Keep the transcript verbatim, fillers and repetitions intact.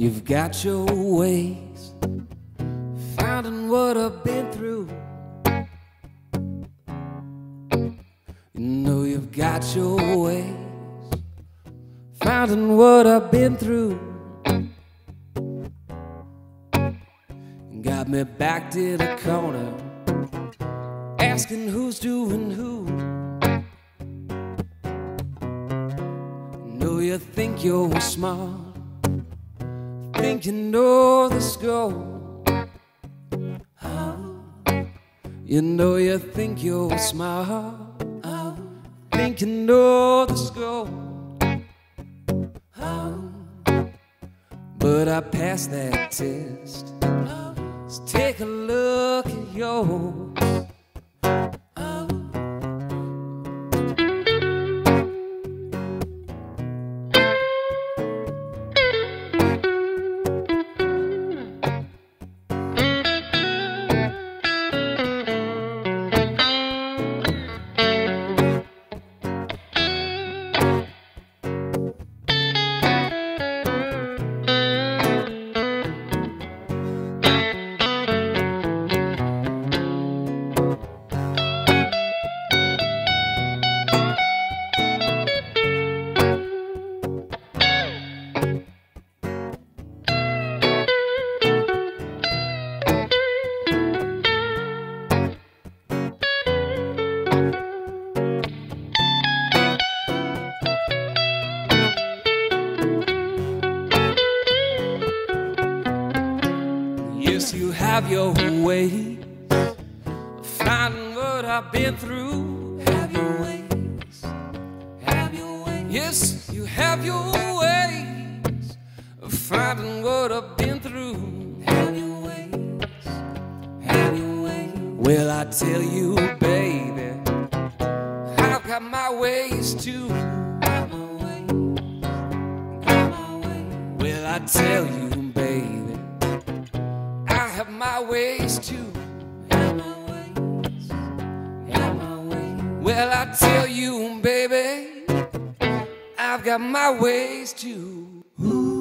You've got your ways, finding what I've been through. You know you've got your ways, finding what I've been through. Got me backed in a corner, asking who's doing who. Know you think you're smart, think you know the score. You know you think you're smart, think you know the score. But I passed that test. Let's take a look at yours. Yes, you have your ways of finding what I've been through. Have your ways, have your ways. Yes, you have your ways of finding what I've been through. Have your ways, have your ways. Well, I tell you, baby, I've got my ways too. Got my ways, got my ways. Well, I tell you, baby, have my ways too. Have my ways, have my ways. Well, I tell you, baby, I've got my ways too. Ooh.